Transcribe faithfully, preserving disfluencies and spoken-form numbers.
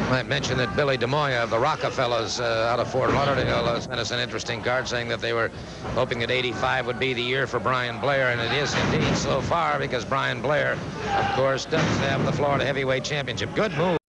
I mentioned that Billy Demoya of the Rockerfellas uh, out of Fort Lauderdale uh, sent us an interesting card saying that they were hoping that eighty-five would be the year for Brian Blair, and it is indeed so far, because Brian Blair, of course, does have the Florida Heavyweight Championship. Good move.